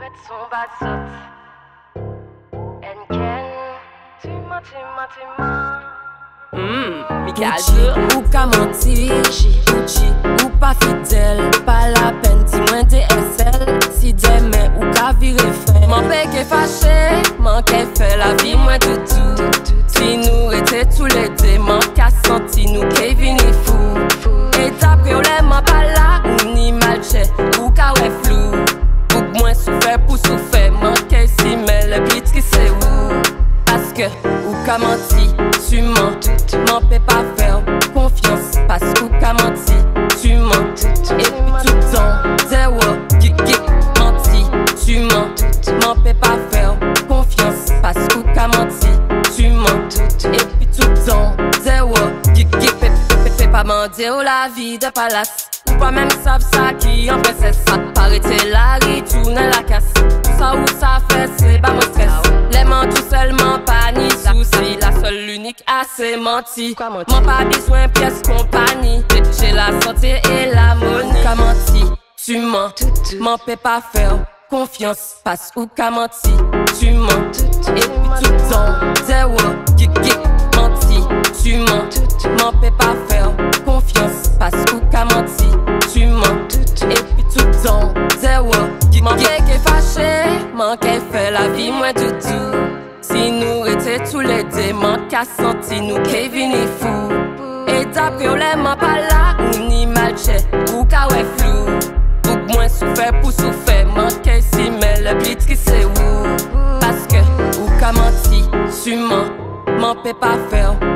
met son bas saute. And Ken, tu m'as. Gucci ou ka menti, Gucci ou pas fidèle. Pas la peine, dis-moi DSL. Si demain ou ka vire fait. M'en que fâché, m'en que fait la vie moins toutou. Si nous étions tous les deux, m'en qu'a senti nous qu'est vini fou. Et d'après on l'aime pas là, ou ni malché, ou ka ouais flou. Ou moins souffert pour souffrir, m'en que si mais le beat qui c'est où. Parce que ou ka menti, tu mens, m'en peux pas faire confiance. Parce qu'ou ka menti, tu mens. Et puis tout le temps, zéro, geek, menti, tu mens. M'en peux pas faire confiance. Parce qu'ou ka menti, tu mens. Et puis tout le temps, zéro, geek, fais pas mentir ou la vie de palace. Ou pas même savent ça qui en fait c'est ça. Arrêtez la ritourne la casse. Ça ou ça fait c'est pas mon stress. Les ments tout seulement pas ni souci. La seule l'unique assez menti. M'en pas besoin pièce compagnie. J'ai la santé et l'harmonie. Qu'a menti, tu mens. M'en peux pas faire confiance. Parce ou qu'a menti, tu mens. Et puis tout le temps, zéro, geek, menti, tu mens. M'en peux pas faire confiance. Parce ou qu'a menti, tu mens. Et puis tout le temps, zéro, geek, qu'est fâché, manqué fait la vie moins toutou. Si nous étions tous les deux, manque à senti nous qu'est vini fou. Et d'après on l'aime pas là, ou ni malché, ou ka ouais flou. Ou moins souffert pour souffrir, manqué si mais le beat qui c'est où. Parce que ou ka menti, tu mens, m'en peux pas faire